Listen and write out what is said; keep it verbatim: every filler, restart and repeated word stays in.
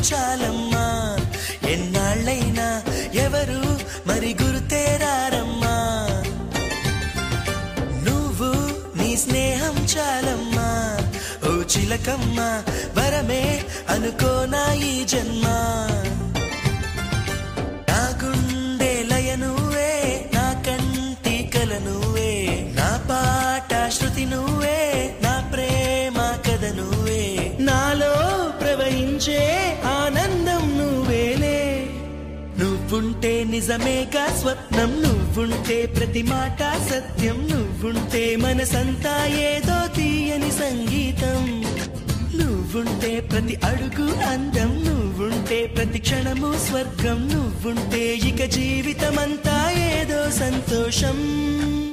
చాలమ్మా ఎన్నాళ్ళైనా ఎవరు మరి గుర్తేరారమ్మా నువ్వు నీ స్నేహం చాలమ్మా ఓ చిలకమ్మ వరమే అనుకోనా ఈ జన్మ నా గుండె లయ నువ్వే నా కంటి కల నువ్వే నా పాట శృతి నువ్వే నా ప్రేమ కథ నువ్వే నాలో ప్రవహించే ఆనందం నువ్వేలే నువ్వుంటే నిజమేగా స్వప్నం నువ్వుంటే ప్రతి మాట సత్యం నువ్వుంటే మనసంతా ఏదో తీయని సంగీతం నువ్వుంటే ప్రతి అడుగు అందం నువ్వుంటే ప్రతి క్షణము స్వర్గం నువ్వుంటే ఇక జీవితమంతా ఏదో సంతోషం